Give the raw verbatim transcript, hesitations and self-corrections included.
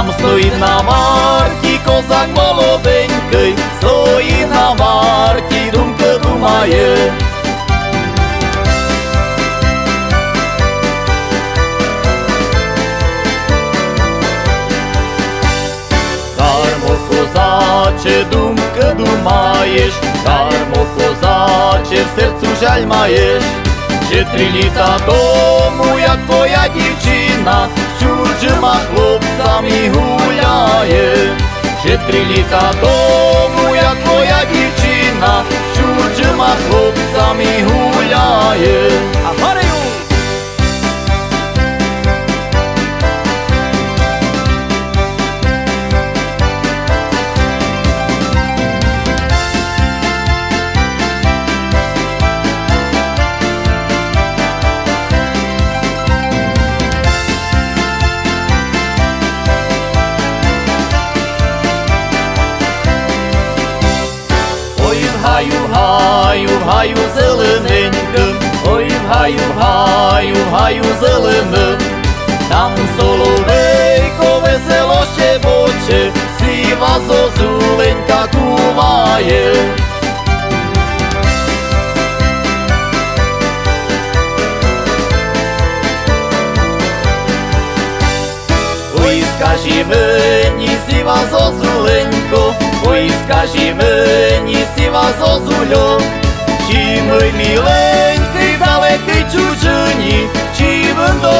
Там стоїть на варті козак молоденький, стоїть на варті, думки думає. Дармо, козаче, думки думаєш, дармо, козаче, в серцю жаль маєш. Ще три літа тому, як твоя дівчина з чужими хлопцями гуляє. Ще три літа тому, як твоя дівчина з чужими хлопцями гуляє. А горею! В гаю, в гаю, в гаю зелененьким, ой, в гаю, в гаю, в гаю зеленим. Там соловейко весело щебоче, сива зозуленька куває. Ой, скажи мені, сива зозуленько, ой, скажи мені, сива зозульо, чи мій міленький далекий чужині, чи він до